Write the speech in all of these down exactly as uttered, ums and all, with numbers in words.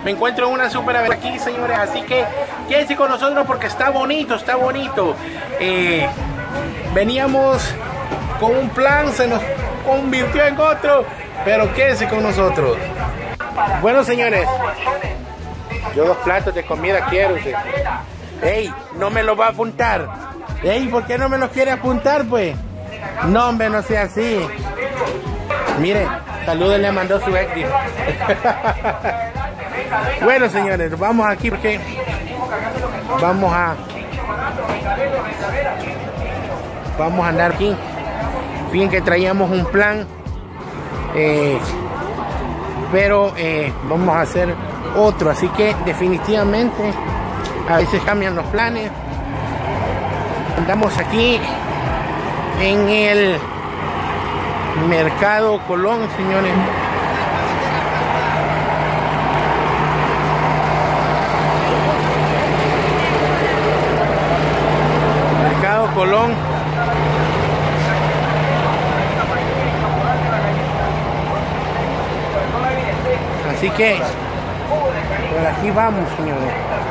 Me encuentro en una super avenida aquí, señores, así que quédense con nosotros porque está bonito, está bonito. Eh, veníamos con un plan, se nos convirtió en otro, pero quédense con nosotros. Bueno, señores, yo dos platos de comida quiero. Ey, no me lo va a apuntar. Ey, ¿por qué no me lo quiere apuntar, pues? No, hombre, no sea así. Mire, saludos le mandó su ex. Bueno, señores, vamos aquí porque vamos a vamos a andar aquí. Fíjense que traíamos un plan, eh, pero eh, vamos a hacer otro, así que definitivamente a veces cambian los planes. Andamos aquí en el Mercado Colón, señores. Mercado Colón. Así que por aquí vamos, señores.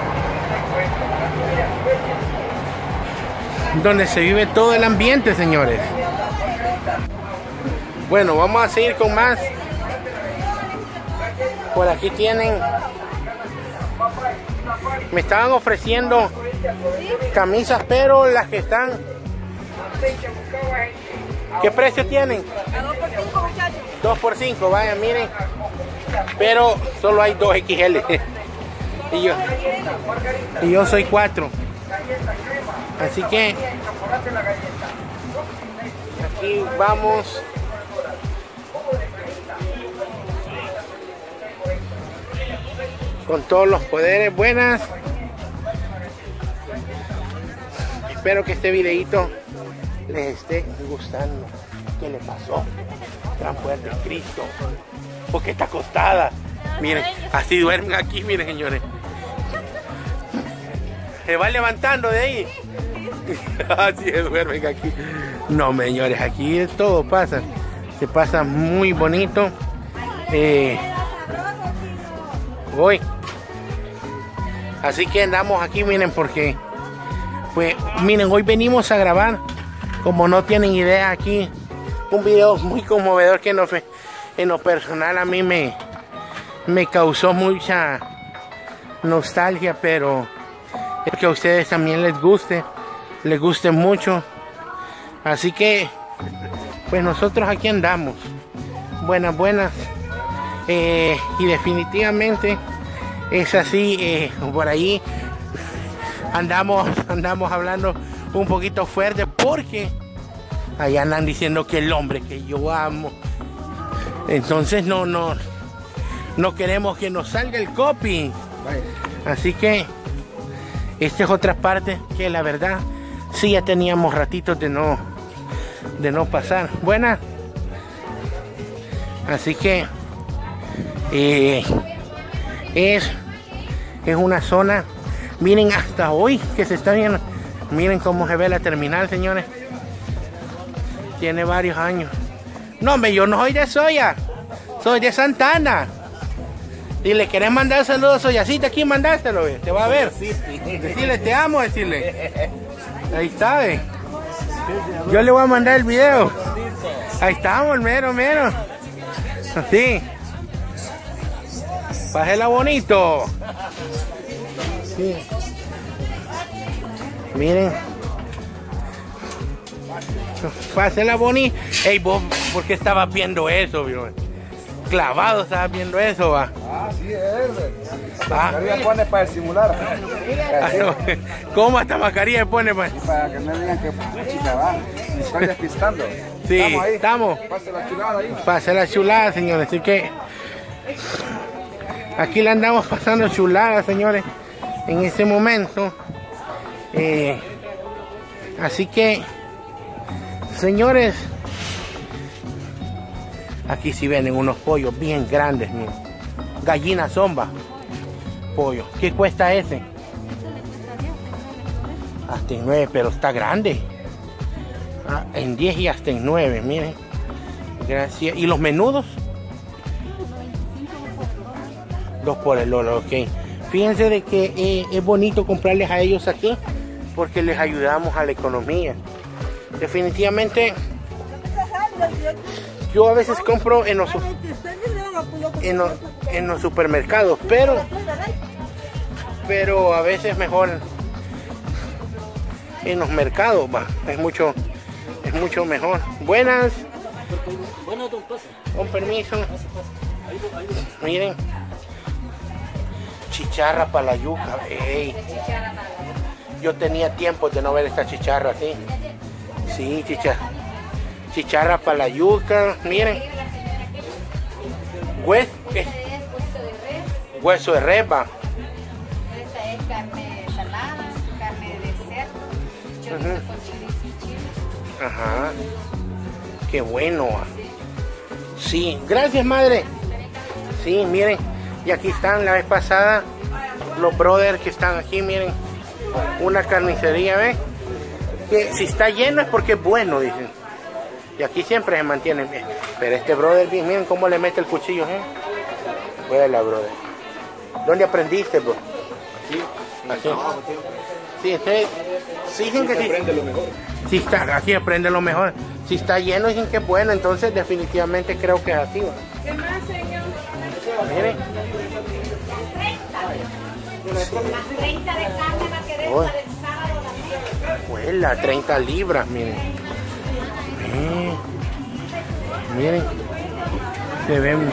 Donde se vive todo el ambiente, señores. Bueno, vamos a seguir con más. Por aquí tienen, me estaban ofreciendo camisas, pero las que están, ¿qué precio tienen? A dos por cinco, muchachos. dos por cinco, vaya, miren. Pero solo hay dos equis ele. Y yo, y yo soy cuatro. Así que aquí vamos. Con todos los poderes. Buenas. Espero que este videito les esté gustando. ¿Qué le pasó? Gran fuerte Cristo. Porque está acostada. Miren, así duermen aquí, miren, señores. Se va levantando de ahí. Así duermen aquí. No, señores, aquí todo pasa. Se pasa muy bonito. Eh, hoy. Así que andamos aquí, miren, porque pues miren, hoy venimos a grabar, como no tienen idea, aquí un video muy conmovedor que no fue, en lo personal a mí me me causó mucha nostalgia, pero es que a ustedes también les guste, les guste mucho. Así que pues nosotros aquí andamos, buenas, buenas, eh, y definitivamente es así. Eh, por ahí andamos andamos hablando un poquito fuerte porque allá andan diciendo que el hombre que yo amo, entonces no no no queremos que nos salga el copy. Así que esta es otra parte que la verdad sí ya teníamos ratitos de no de no pasar. Buenas. Así que eh, es es una zona, miren, hasta hoy que se está viendo, miren cómo se ve la terminal, señores. Tiene varios años. No, hombre, yo no soy de Soya, soy de Santana. Si le querés mandar saludos a Soyacita, aquí mandárselo, ve. Te va a ver. Decirle te amo, decirle. Ahí está, ve. Yo le voy a mandar el video. Ahí estamos, mero, mero. Así. Pásela bonito. Sí. Miren. Pásela bonito. Ey, vos, ¿por qué estabas viendo eso, bro? Clavado estabas viendo eso, va. Ah, sí, es. La Ah. mascarilla pone para disimular. Ah, no. ¿Cómo hasta mascarilla pone, pues? Y para que no digan que chica va. Están despistando. Sí, Estamos ahí. estamos. Pase la chulada ahí. Pase la chulada, señores. Así que aquí le andamos pasando chulada, señores, en este momento. Eh, así que, señores, aquí sí venden unos pollos bien grandes, miren. Gallina zomba. Pollo. ¿Qué cuesta ese? Hasta en nueve, pero está grande. Ah, en diez y hasta en nueve, miren. Gracias. ¿Y los menudos? Dos por el dólar, ok. Fíjense de que eh, es bonito comprarles a ellos aquí porque les ayudamos a la economía. Definitivamente, yo a veces compro en los, en los, en los supermercados, pero, pero a veces mejor en los mercados, va. Es mucho, es mucho mejor. Buenas. Con permiso. Miren. Chicharra para la yuca. Ey. Yo tenía tiempo de no ver esta chicharra así. Sí, chicharra. Chicharra para la yuca. Miren. Hueso, ¿qué? Hueso de res, va. Esta es carne salada, carne de cerdo, chorizo uh-huh. con chorizo y chile. Ajá. Qué bueno. Sí, gracias, madre. Sí, miren. Y aquí están la vez pasada los brothers que están aquí, miren. Una carnicería, ¿ven? Que si está lleno es porque es bueno, dicen. Y aquí siempre se mantienen bien. Pero este brother, miren cómo le mete el cuchillo, ¿eh? Buena, brother. ¿Dónde aprendiste, bro? Aquí. Aquí. Sí, sí, sí, dicen que sí. Aprende lo mejor. Sí, está, aquí aprende lo mejor. Si está lleno, dicen que es bueno, entonces definitivamente creo que es así, ¿no? ¿Qué más, señor? Miren. Las treinta de carne va a querer Uy. para el sábado también. Huela, treinta libras, miren. Eh, miren. Se ven.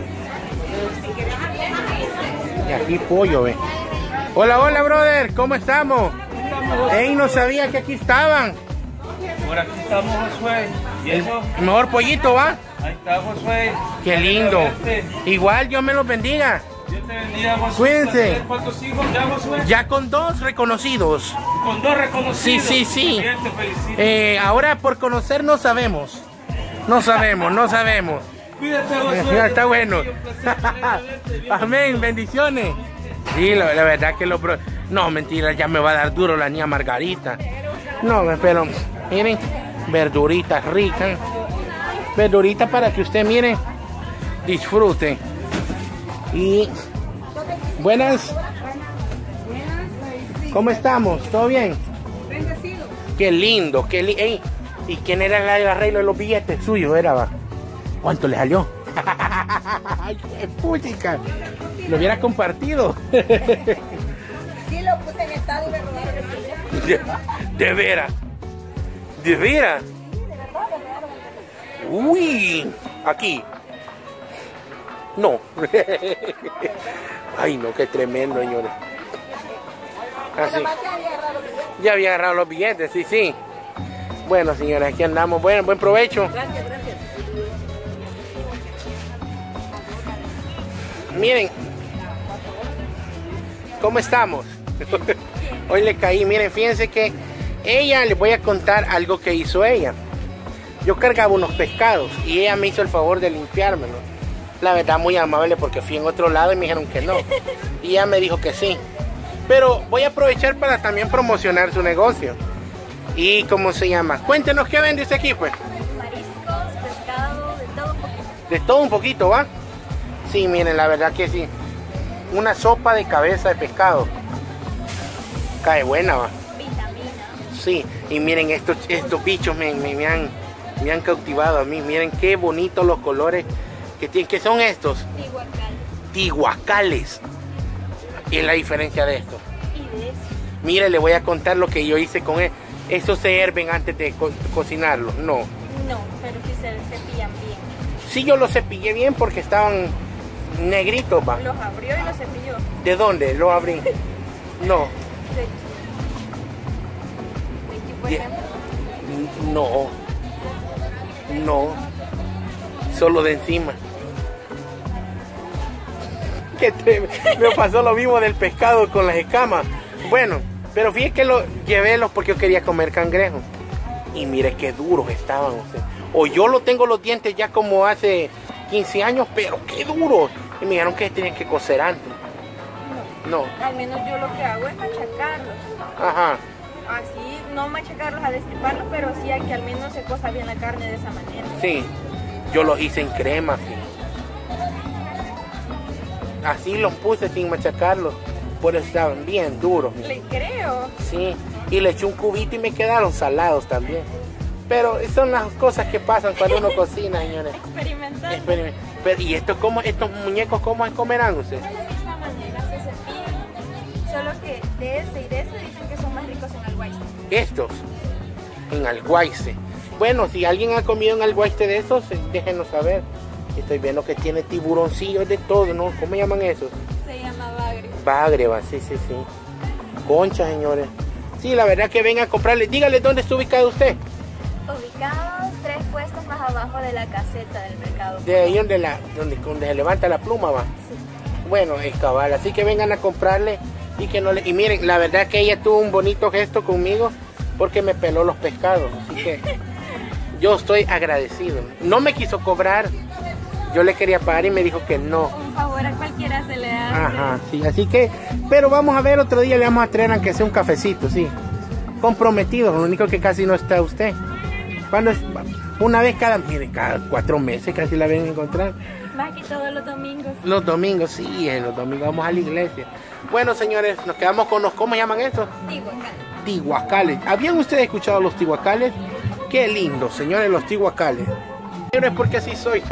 Y aquí pollo, ve. Hola, hola, brother. ¿Cómo estamos? Ey, no sabía que aquí estaban. Por aquí estamos, Josué. ¿Y eso? El mejor pollito, ¿va? Ahí está, Josué. Qué lindo. Igual, Dios me los bendiga. Dios te bendiga, Josué. Cuídense. ¿Cuántos hijos ya, Josué? Ya con dos reconocidos. Con dos reconocidos. Sí, sí, sí. Bien, te felicito. Eh, ahora por conocer no sabemos. No sabemos, no sabemos. Cuídate, Josué. Ya está bueno. Un placer tenerte, bien. Amén, bendiciones. Sí, la, la verdad que lo... No, mentira, ya me va a dar duro la niña Margarita. No, pero miren, verduritas ricas. Verduritas para que usted, miren, disfrute. Y buenas. ¿Cómo estamos? ¿Todo bien? Bendecido. Qué lindo, qué lindo. ¿Y quién era el arreglo de los billetes suyos? Era, va. ¿Cuánto le salió? ¡Ay, qué puchica! Lo hubiera compartido. Sí, lo puse en estado y me robaron el teléfono. De, de veras. De veras. Uy, aquí. No. Ay, no, qué tremendo, señores. Así. Ya había agarrado los billetes, sí, sí. Bueno, señores, aquí andamos. Bueno, buen provecho. Gracias, gracias. Miren. ¿Cómo estamos? Hoy le caí. Miren, fíjense que ella, les voy a contar algo que hizo ella. Yo cargaba unos pescados y ella me hizo el favor de limpiármelo. La verdad, muy amable, porque fui en otro lado y me dijeron que no. Y ella me dijo que sí. Pero voy a aprovechar para también promocionar su negocio. ¿Y cómo se llama? Cuéntenos qué vende usted aquí, pues. Mariscos, pescado, de todo un poquito. De todo un poquito, ¿va? Sí, miren, la verdad que sí. Una sopa de cabeza de pescado. Cae buena, ¿va? Vitamina. Sí, y miren, estos, estos bichos me, me, me han, me han cautivado a mí. Miren qué bonitos los colores que tienen. ¿Qué son estos? Tihuacal. Tihuacales. ¿Y es la diferencia de esto? Y de eso. Mire, le voy a contar lo que yo hice con él. Estos se hierven antes de co cocinarlos. No. No, pero sí se cepillan bien. Sí, yo los cepillé bien porque estaban negritos, va. Los abrió y los cepilló. ¿De dónde? Lo abrí. No. De, de aquí, por Ye- ejemplo. No. No. Solo de encima. Que te- me pasó lo mismo del pescado con las escamas. Bueno, pero fíjate que lo llevé los porque yo quería comer cangrejo. Y mire qué duros estaban. O sea, o yo lo tengo los dientes ya como hace quince años, pero qué duros. Y me dijeron que tenían que cocer antes. No. Al menos yo lo que hago es machacarlos. Ajá. Así, no machacarlos a destriparlos, pero sí hay que al menos se cosa bien la carne de esa manera. Sí. Yo los hice en crema, sí. Así los puse sin machacarlos. Por eso estaban bien duros. Mire. Le creo. Sí, y le eché un cubito y me quedaron salados también. Pero son las cosas que pasan cuando uno cocina, señores. Experimental. Experiment- Pero, ¿y esto cómo, estos muñecos cómo comerán ustedes? De la misma manera se cepillan. Solo que de ese y de ese dicen que son más ricos en alguaiste. Estos, en alguaiste. Bueno, si alguien ha comido en alguaiste de esos, eh, déjenos saber. Estoy viendo que tiene tiburoncillos de todo, ¿no? ¿Cómo llaman esos? Se llama bagre. Bagreba, sí, sí, sí. Concha, señores. Sí, la verdad que venga a comprarle. Dígale dónde está ubicado usted. Ubicados tres puestos más abajo de la caseta del mercado. De ahí donde, la, donde, donde se levanta la pluma, va. Sí. Bueno, es cabal. Así que vengan a comprarle y que no le... Y miren, la verdad que ella tuvo un bonito gesto conmigo porque me peló los pescados. Así que yo estoy agradecido. No me quiso cobrar. Yo le quería pagar y me dijo que no. Un favor a cualquiera se le hace. Ajá, sí, así que, pero vamos a ver, otro día le vamos a traer aunque sea un cafecito, sí. Comprometido, lo único que casi no está usted. Cuando es, una vez cada, mire, cada cuatro meses casi la ven a encontrar. Más que todos los domingos. Los domingos, sí, eh, los domingos vamos a la iglesia. Bueno, señores, nos quedamos con los, ¿cómo llaman estos? Tihuacán. Tihuacales. ¿Habían ustedes escuchado los tihuacales? Qué lindo, señores, los tihuacales. Pero es porque así soy.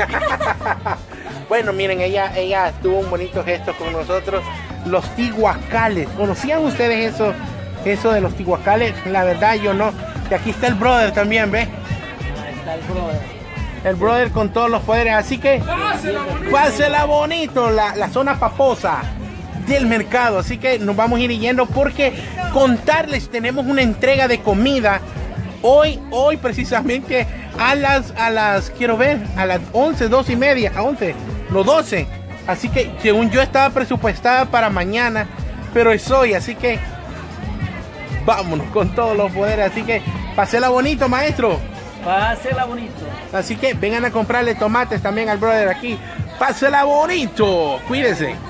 Bueno, miren, ella, ella tuvo un bonito gesto con nosotros. Los tihuacales. ¿Conocían ustedes eso, eso de los tihuacales? La verdad, yo no. Y aquí está el brother también, ¿ve? Ahí está el brother. El brother con todos los poderes. Así que, pásela bonito, la, la zona paposa del mercado. Así que nos vamos a ir yendo porque contarles, tenemos una entrega de comida. Hoy, hoy precisamente a las, a las, quiero ver, a las once, doce y media, a once, no doce. Así que según yo estaba presupuestada para mañana, pero es hoy, así que vámonos con todos los poderes. Así que pásela bonito, maestro. Pásela bonito. Así que vengan a comprarle tomates también al brother aquí. Pásela bonito, cuídense.